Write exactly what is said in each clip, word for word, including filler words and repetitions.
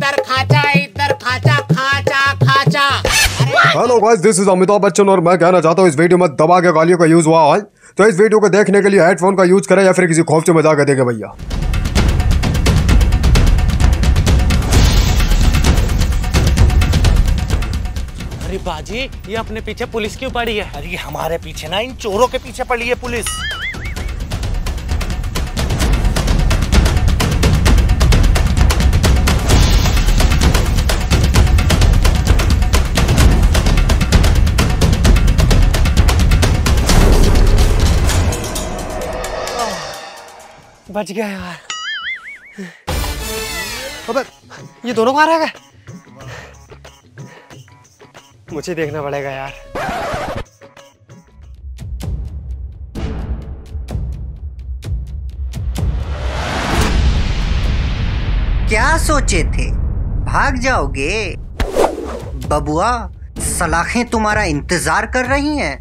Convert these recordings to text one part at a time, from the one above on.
इधर खाचा, इधर खाचा, खाचा खाचा। Hello guys, this is Amitabh Bachchan और मैं कहना चाहता हूँ इस वीडियो में दबा के गालियों का यूज हुआ है, तो इस वीडियो को देखने के लिए हेडफोन का यूज करें या फिर किसी खोपचे में जाकर देखे भैया। अरे बाजी, ये अपने पीछे पुलिस क्यों पड़ी है? अरे हमारे पीछे ना, इन चोरों के पीछे पड़ी है पुलिस। बच गया यार। अबे ये दोनों कहाँ रह गए? मुझे देखना पड़ेगा यार। क्या सोचे थे, भाग जाओगे? बबुआ, सलाखें तुम्हारा इंतजार कर रही हैं।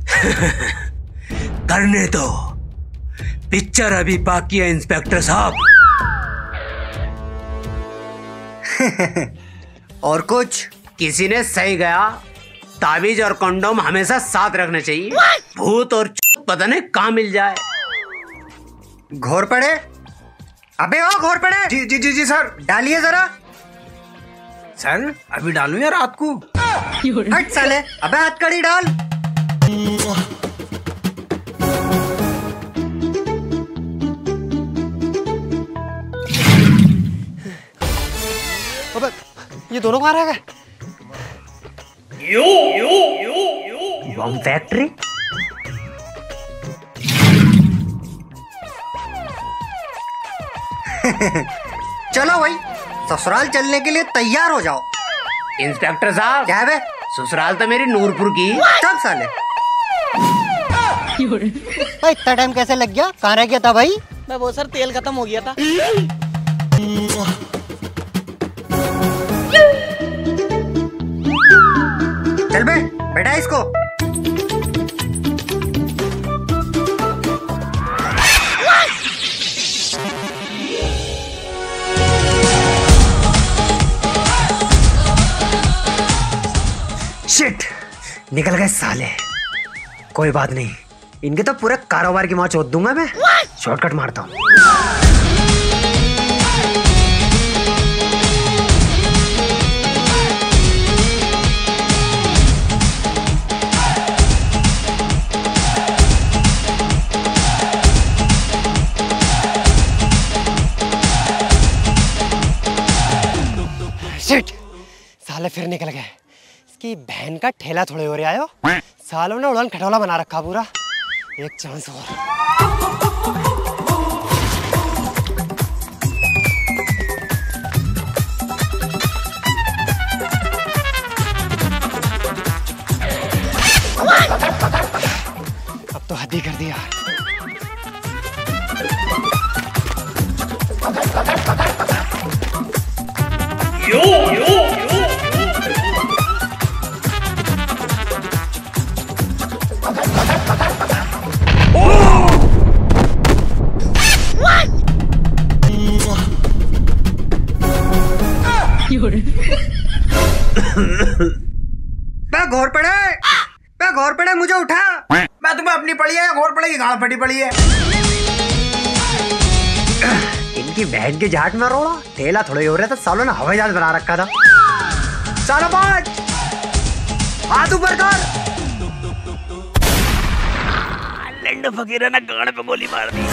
करने दो, पिक्चर अभी बाकी है इंस्पेक्टर साहब। और कुछ? किसी ने सही गया, ताबीज और कंडोम हमेशा साथ रखने चाहिए। भूत और पता नहीं कहाँ मिल जाए। घोर पड़े? अबे ओ घोर पड़े। जी जी जी जी सर। डालिए जरा। सर अभी डालूं या रात को? हट साले, अबे हथकड़ी डाल। अबे ये दोनों कहाँ रह गए? Yo yo yo yo bomb factory. चलो भाई, ससुराल चलने के लिए तैयार हो जाओ। इंस्पेक्टर साहब। क्या है बे? ससुराल तो मेरी नूरपुर की। चल साले। इतना टाइम कैसे लग गया? कहाँ रह गया था भाई? मैं वो सर, तेल खत्म हो गया था। चल बे, बैठा इसको। शिट, निकल गए साले। कोई बात नहीं, इनके तो पूरे कारोबार की मां चोद दूंगा मैं। शॉर्टकट मारता हूँ। शिट, साले फिर निकल गए। इसकी बहन का ठेला थोड़े हो रहा आयो। सालों ने उड़न खटोला बना रखा पूरा। एक चांस और। अब तो हद ही कर दिया। यो यो यो बे घोर पड़े, बे घोर पड़े, मुझे उठा। मैं तुम्हें अपनी पड़ी है या घोर पड़े की गाड़ फटी पड़ी है? इनकी बहन की जाट में रोड़ा। ठेला थोड़े हो रहा था, सालों ने हवाई जहाज बना रखा था। सालो पाँच, हाथ ऊपर कर। लंड फकीर ने गाड़ पे गोली मार दी।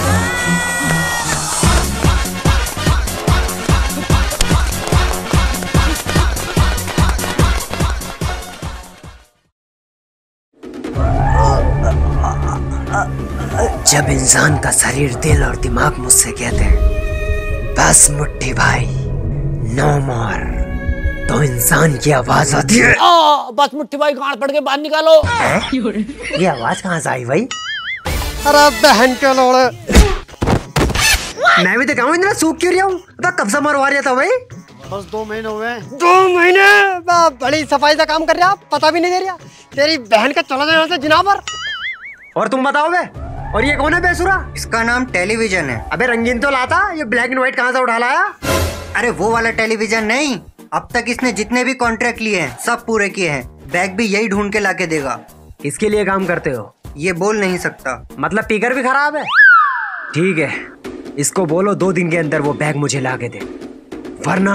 जब इंसान का शरीर, दिल और दिमाग मुझसे कहते हैं बस मुट्ठी भाई, नो मोर, तो इंसान की आवाज आती है। आ, बस मुट्ठी भाई, गांड पड़ के बाहर निकालो। ये आवाज कहाँ से आई भाई? अरे बहन के लोड़े, मैं भी तो कहूँ इतना सूख क्यों रहा हूँ? कब से मरवा रहा था भाई? बस दो महीने हुए। दो महीने? बड़ी सफाई का काम कर रहा, पता भी नहीं दे रहा। तेरी बहन का चला जाए जिना पर। और तुम बताओ बे, और ये कौन है बेसुरा? इसका नाम टेलीविजन है। अबे रंगीन तो लाता, ये ब्लैक एंड व्हाइट कहाँ से उठा लाया? अरे वो वाला टेलीविजन नहीं, अब तक इसने जितने भी कॉन्ट्रैक्ट लिए हैं सब पूरे किए हैं। बैग भी यही ढूंढ के लाके देगा। इसके लिए काम करते हो? ये बोल नहीं सकता। मतलब पीकर भी खराब है? ठीक है, इसको बोलो दो दिन के अंदर वो बैग मुझे ला के दे, वरना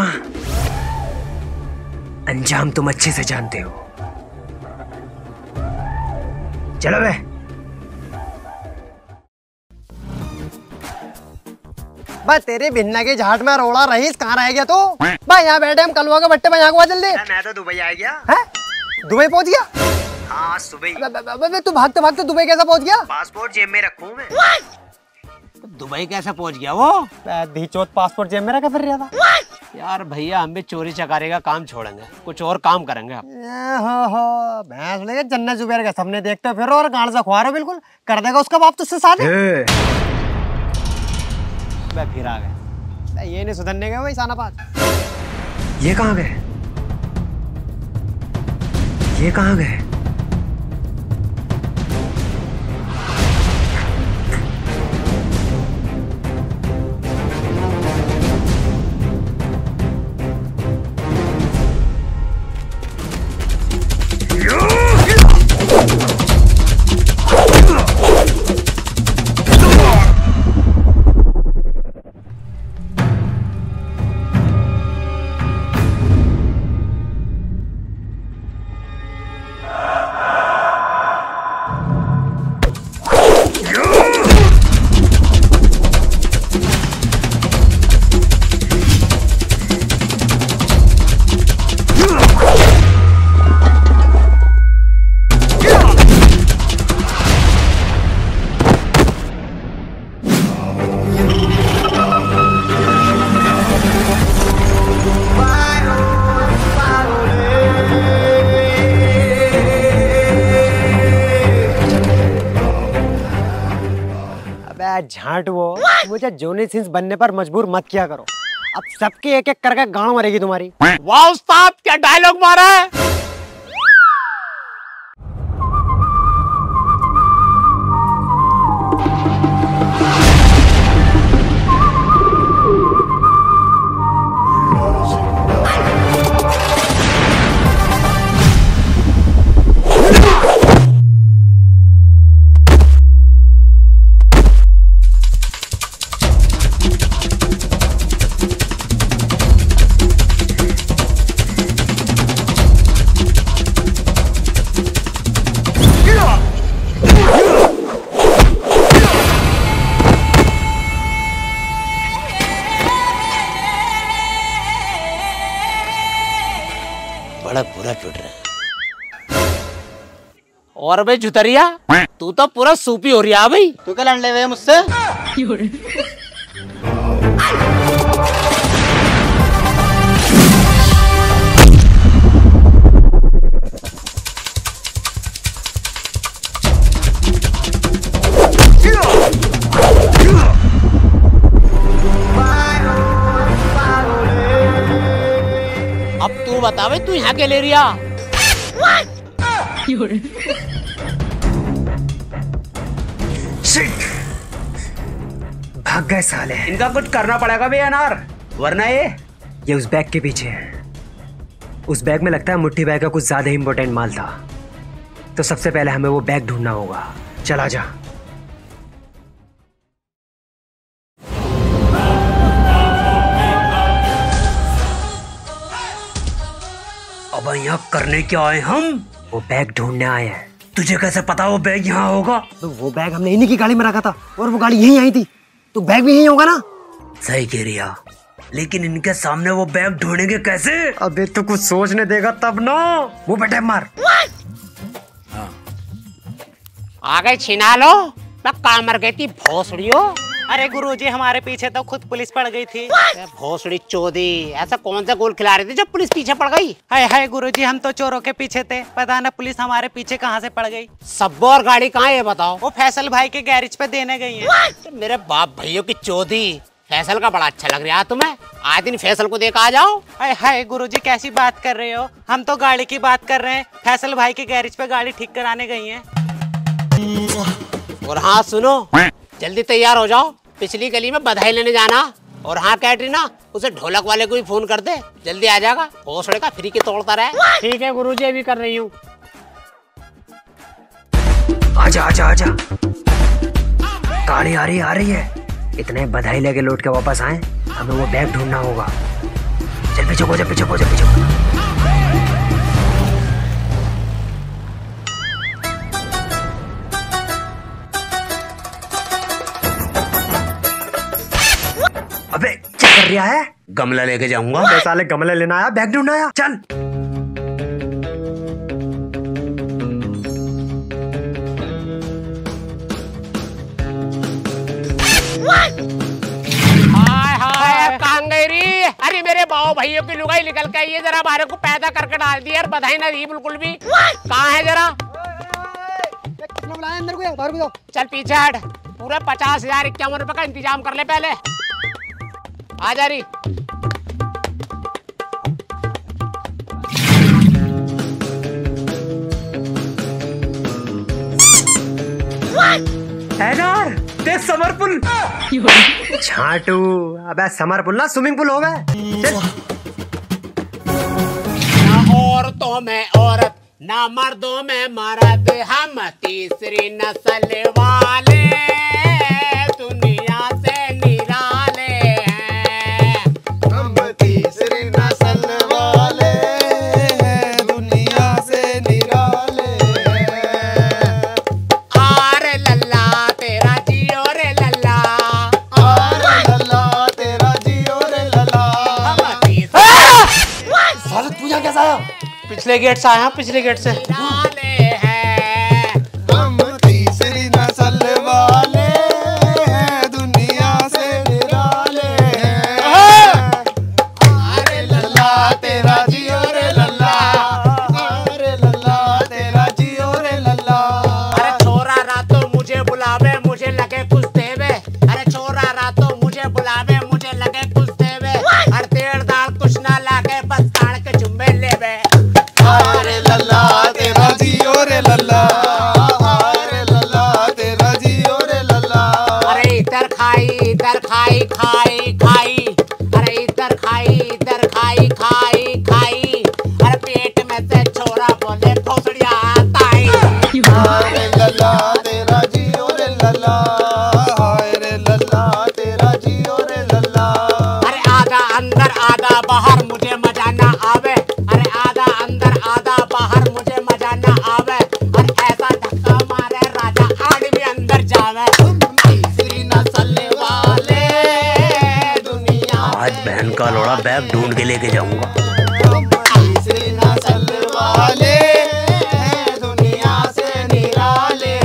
अंजाम तुम अच्छे से जानते हो। चलो बे। बस तेरे भिन्ना के झाट में रोड़ा रहीस, कहाँ रह गया तू? भाई यहाँ बैठे हम कलवा के बट्टे बजा को जल्दी। मैं तो दुबई आ गया। है? दुबई पहुंच गया? हाँ सुबह। तू भागते भागते दुबई कैसे पहुंच गया? पासपोर्ट जेब में रखूं मैं। दुबई कैसे पहुंच गया वो? धीचोत पासपोर्ट जेब में रखा फिर रहा था। यार भैया हम भी चोरी चकारी का काम छोड़ेंगे, कुछ और काम करेंगे आप। हो हो भैंस लेके जन्नत जुबैर का सपने देखते हो फिर, और गांड से खुआ रहे हो बिल्कुल। कर देगा उसका बाप तुझसे शादी। मैं फिर आ गया। ये नहीं सुधरने गए भाई साना पास। ये कहाँ गए? ये कहाँ गए? झांट वो मुझे जोनी सिंस बनने पर मजबूर मत किया करो। अब सबकी एक एक करके गांड मरेगी तुम्हारी। वाह उस्ताद क्या डायलॉग मारा है। बड़ा बुरा पिट रहा है। और भाई जुतरिया तू तो पूरा सूपी हो रहा है भाई। तू क्या लड़ ले हुए मुझसे? अब तू बता भाई तू यहाँ के ले रिया? भाग गए साले। इनका कुछ करना पड़ेगा भैया अनार, वरना ये ये उस बैग के पीछे है। उस बैग में लगता है मुट्ठी बैग का कुछ ज्यादा ही इंपॉर्टेंट माल था। तो सबसे पहले हमें वो बैग ढूंढना होगा। चला जा। अब यहाँ करने क्या आए हम? वो बैग ढूंढने आए हैं। तुझे कैसे पता वो बैग यहाँ होगा? तो वो बैग हमने इन्हीं की गाड़ी में रखा था और वो गाड़ी यहीं आई थी, तो बैग भी यहीं होगा ना? सही कह रिया, लेकिन इनके सामने वो बैग ढूंढेंगे कैसे? अबे तो कुछ सोचने देगा तब ना। वो बेटे मार। आ गए छिना लो। मैं काम मर गई थी भोसड़ियो। अरे गुरुजी हमारे पीछे तो खुद पुलिस पड़ गई थी। भोसड़ी चोदी, ऐसा कौन सा गोल खिला रही थी जब पुलिस पीछे पड़ गई? हाय हाय गुरुजी हम तो चोरों के पीछे थे, पता ना पुलिस हमारे पीछे कहाँ से पड़ गई। सब्बो और गाड़ी कहाँ है ये बताओ? वो फैसल भाई के गैरेज पे देने गई है। मेरे बाप भैया की चोदी। फैसल का बड़ा अच्छा लग रहा है तुम्हें। आज दिन फैसल को देख आ जाओ। हाय हाय गुरुजी कैसी बात कर रहे हो? हम तो गाड़ी की बात कर रहे हैं। फैसल भाई के गैरेज पे गाड़ी ठीक कराने गई है। और हाँ सुनो, जल्दी तैयार हो जाओ, पिछली गली में बधाई लेने जाना। और हाँ कैटरीना, उसे ढोलक वाले को भी फोन कर दे, जल्दी आ जाएगा। भोसड़े का फ्री के तोड़ता रहे। ठीक है गुरुजी, अभी कर रही हूँ। आजा आजा आजा, गाड़ी आ रही आ रही है। इतने बधाई लेके लौट के वापस आए, हमें वो बैग ढूंढना होगा। चल पीछे को, चल पीछे को, चल पीछे को। अबे क्या कर रहा है? गमला लेके जाऊंगा। अबे साले गमले लेना आया, बैग ढूंढना आया। चल हाय हाय कांगेरी, अरे मेरे बाओ भाइयों की लुगाई निकल के आइए जरा, बारे को पैदा करके डाल दी यार, बधाई ना दी बिल्कुल भी। कहाँ है जरा? अंदर को, बाहर को जाओ। चल पीछे हट, पूरे पचास हजार इक्यावन रुपए का इंतजाम कर ले पहले। आ जा रही। हैदर, देख समर पुल। छाटू, अबे समर पुल ना स्विमिंग पूल होगा। ना औरतों में औरत, ना मर्दों में मर्द, हम तीसरी नस्ल वाले, दुनिया से निराले हैं। हम तीसरी नस्ल वाले हैं, दुनिया से निराले हैं। आरे लल्ला तेरा जियो रे लल्ला, आरे लल्ला तेरा जियो रे लल्ला। हम तीसरी साले तू यहाँ कैसा आया? पिछले गेट से आया, पिछले गेट से। निराले हैं। हम तीसरी नस्ल वाले हैं, दुनिया से निराले हैं। आरे लल्ला तेरा जियो रे लल्ला, आरे लल्ला तेरा जियो रे लल्ला। अरे छोरा रातों मुझे बुलावे, मुझे लगे कुछ देवे। अरे छोरा रातों मुझे बुलावे, मुझे लगे कुछ देवे। अरे तेड़ दाल कुछ ना लागे, बस ताड़ के चुम्बे लेवे। आरे लल्ला तेरा जियो रे लल्ला, आरे लल्ला तेरा जियो रे लल्ला। अरे इधर खाई इधर खाई खाई खाई, अरे इधर खाई इधर खाई खाई खाई। अरे पेट में से छोरा बोले भोसड़िया ताई। आरे लल्ला तेरा जियो रे लल्ला, आरे लल्ला तेरा जियो रे लल्ला। अरे आधा अंदर आधा बाहर, मुझे मजा ना आवे। अरे आधा अंदर आधा बाहर, मुझे मजा ना आवे। और ऐसा धक्का मारे राजा आड़ भी अंदर जावे। तीसरी नस्ल वाले, दुनिया आज बहन का लोड़ा बैग ढूंढ के लेके जाऊंगा। तीसरी नस्ल वाले हैं, दुनिया से निराले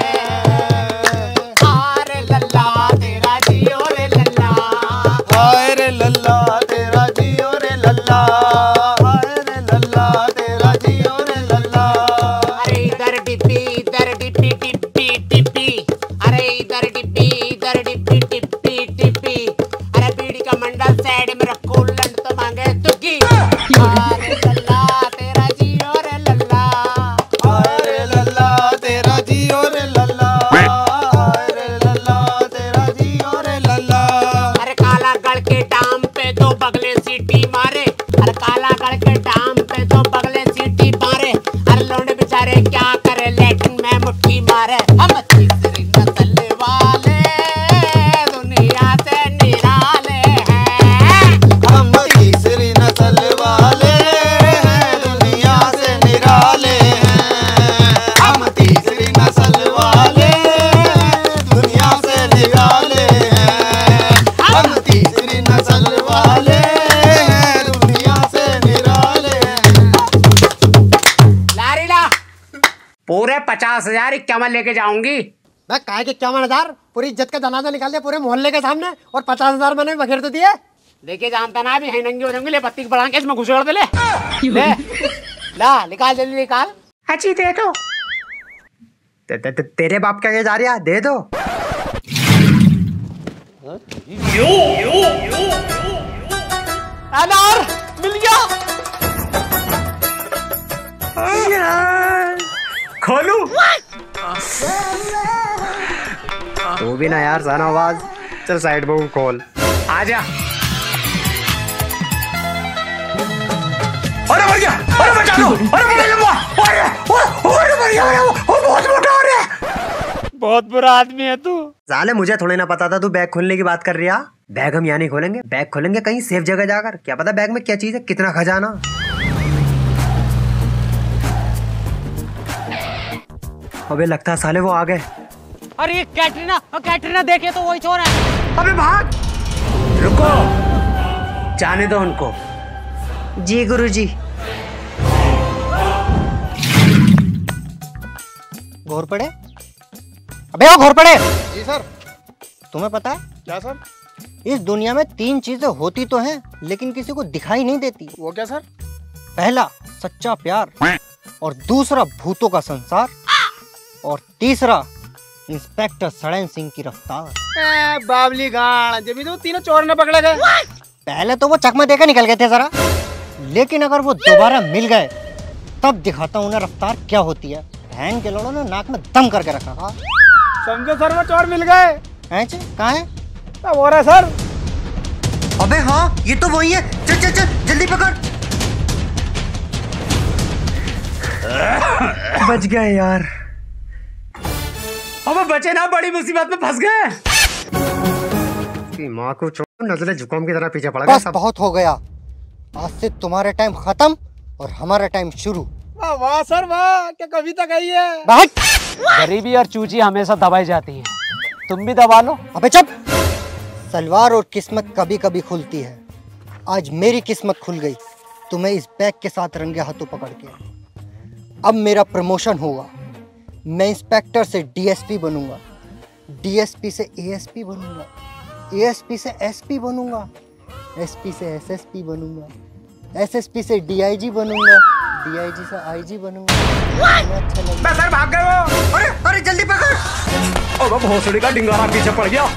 हैं। आरे लल्ला तेरा जियो रे लल्ला, हाय रे लल्ला तेरा जियो रे लल्ला, हाय रे लल्ला तेरा जियो रे लल्ला। अरे इधर डिब्बी इधर डिब्बी डिब्बी डिब्बी, अरे इधर डिब्बी इधर डिब्बी डिब्बी डिब्बी। अरे बीड़ी का मंडल साइड में रखो, लंड तो मांगे तुकी। अरे लल्ला तेरा जियो रे लल्ला, हाय रे लल्ला तेरा जियो रे लल्ला, हाय रे लल्ला तेरा जियो रे लल्ला। अरे काला गढ़ के डाम पे दो बगले सीटी मारे। अरे काला गढ़ के डाम पे दो बगले सीटी मारे। अरे लौंडे बेचारे क्या करे, लेकिन मैं मुट्ठी मारे। हम तीसरी नस्ल वाले, दुनिया से निराले हैं। हम तीसरी नस्ल वाले हैं, दुनिया से निराले हैं। हम तीसरी नस्ल वाले हैं, दुनिया से निराले हैं। हम तीसरी नस्ल वाले हैं, दुनिया से निराले हैं। लारी ला, पूरे पचास हजार इक्यावन लेके जाऊंगी। मैं काहे के इक्यावन हजार, पूरी इज्जत का जनाजा निकाल दिया पूरे मोहल्ले के सामने, और पचास हजार मैंने बखेर तो दिए। लेके जानता ना भी है, नंगी हो जाऊंगी। ले पत्ती बढ़ा के इसमें घुसेड़ दे। ले ले ला, निकाल जल्दी निकाल। अच्छी दे दो। ते, ते, ते, तेरे बाप का क्या जा रहा है, दे दो। अनार मिल गया। खोलू तू भी ना यार, सानावाज। चल साइड में खोल। आजा। अरे मर गया, अरे बचा लो, अरे बचा लो, अरे अरे मर गया, वो बहुत मोटा हो रहा है। बहुत बुरा आदमी है तू। साले मुझे थोड़ी ना पता था तू बैग खोलने की बात कर रही है। बैग हम यहाँ नहीं खोलेंगे, बैग खोलेंगे कहीं सेफ जगह जाकर। क्या पता बैग में क्या चीज है, कितना खजाना। अबे लगता है साले वो आ गए। अरे ये कैटरीना, कैटरीना देखे तो वही चोर है। अबे भाग, रुको, जाने दो उनको। जी गुरुजी। घोर पड़े? अबे ओ घोर पड़े। जी सर। तुम्हें पता है क्या सर? इस दुनिया में तीन चीजें होती तो हैं लेकिन किसी को दिखाई नहीं देती। वो क्या सर? पहला सच्चा प्यार, और दूसरा भूतों का संसार, और तीसरा इंस्पेक्टर सड़न सिंह की रफ्तार। बावली गाड़, जब तो तीनों चोर ने पकड़े गए। पहले तो वो चकमा देकर निकल गए थे जरा, लेकिन अगर वो दोबारा मिल गए तब दिखाता हूँ उन्हें रफ्तार क्या होती है। बहन के लोड़ों ने नाक में दम करके रखा था। समझो सर वो चोर मिल गए। हैं चे? कहाँ है? हो रहा है सर। अबे हाँ ये तो वही है। चल चल चल जल्दी पकड़। बच गए यार। अबे बचे ना, बड़ी मुसीबत में फंस गए। माँ को नजरे जुकाम की तरह पीछे पड़ गया। बस बहुत हो गया, आज से तुम्हारे टाइम खत्म और हमारा टाइम शुरू। वाह वाह सर वाह, क्या कविता कही है। बैठ। गरीबी और चूची हमेशा दबाई जाती है, तुम भी दबा लो। अबे चुप। सलवार और किस्मत कभी कभी खुलती है। आज मेरी किस्मत खुल गई तुम्हें इस बैग के साथ रंगे हाथों पकड़ के। अब मेरा प्रमोशन होगा, मैं इंस्पेक्टर से डीएसपी बनूंगा, डीएसपी से एएसपी बनूंगा, एएसपी से एसपी बनूंगा, एसपी से एसएसपी बनूंगा, एसएसपी से डीआईजी बनूंगा, डीआईजी से आईजी बनूंगा। अच्छा लगेगा। सर भाग गए वो। अरे अरे जल्दी पकड़। अब भोसड़ी का डिंगारा पीछे पड़ गया।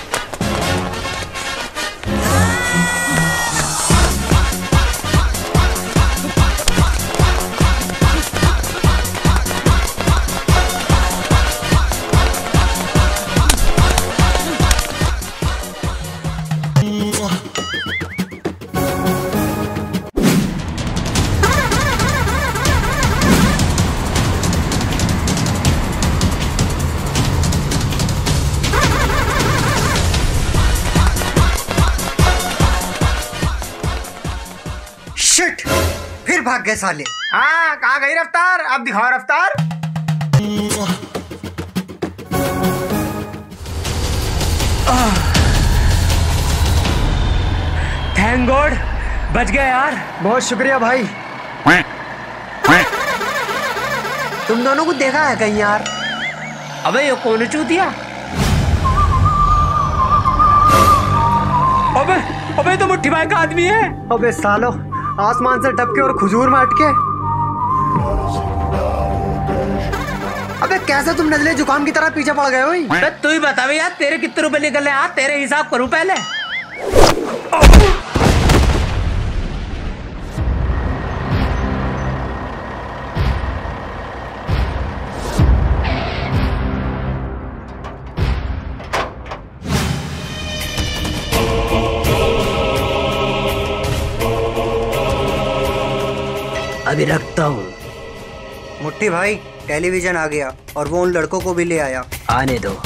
शिट, फिर भाग गए साले। हाँ कहाँ गई रफ्तार, अब दिखाओ रफ्तार। थैंक गॉड बच गए यार। बहुत शुक्रिया भाई। तुम दोनों को देखा है कहीं यार? अबे ये कौन चूतिया? अबे अबे तो मुट्ठी भाई का आदमी है। अबे सालो, आसमान से टपके और खुजूर में अटके। अबे कैसे तुम नजले जुकाम की तरह पीछे पड़ गए हो? तू ही बता यार, तेरे कितने रुपए निकले यार, तेरे हिसाब करूं पहले। अभी रखता हूँ। मुट्ठी भाई टेलीविजन आ गया और वो उन लड़कों को भी ले आया। आने दो।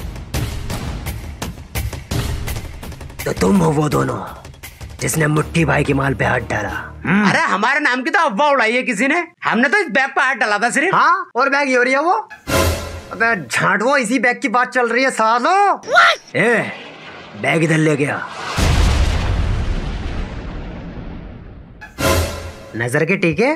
तो तुम हो वो दोनों जिसने मुट्ठी भाई के माल पे हाथ डाला। अरे हमारे नाम की तो अफवाह उड़ाई है किसी ने, हमने तो इस बैग पे हाथ डाला था सिर्फ। हाँ, और बैग ये हो रही है वो। अबे झांटवो, इसी बैग की बात चल रही है सालो। ए, बैग इधर ले गया। नजर के टीके।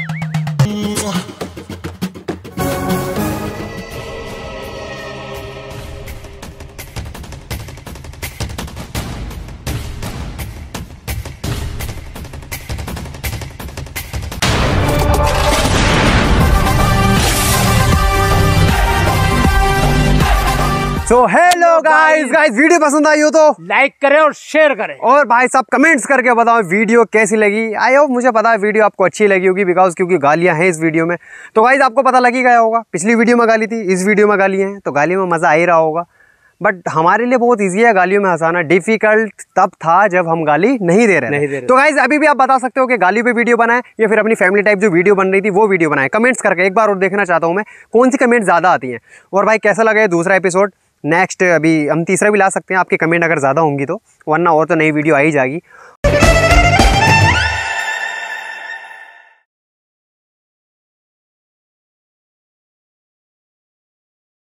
So hello guys guys video पसंद आई हो तो लाइक करें और शेयर करें, और भाई साहब कमेंट्स करके बताओ वीडियो कैसी लगी। आई होप मुझे पता है वीडियो आपको अच्छी लगी होगी, बिकॉज क्योंकि गालियां हैं इस वीडियो में। तो गाइस आपको पता लगी गया होगा, पिछली वीडियो में गाली थी, इस वीडियो में गालियां हैं, तो गाली में मज़ा आ ही रहा होगा। बट हमारे लिए बहुत ईजी है गालियों में हंसाना। डिफिकल्ट तब था जब हम गाली नहीं दे रहे नहीं थे। दे रहे। तो गाइज अभी भी आप बता सकते हो कि गाली पे वीडियो बनाए या फिर अपनी फैमिली टाइप जो वीडियो बन रही थी वो वीडियो बनाए, कमेंट्स करके एक बार और देखना चाहता हूँ मैं कौन सी कमेंट ज़्यादा आती हैं। और भाई कैसा लगा ये दूसरा एपिसोड, नेक्स्ट अभी हम तीसरा भी ला सकते हैं आपकी कमेंट अगर ज़्यादा होंगी तो, वरना और तो नई वीडियो आ ही जाएगी।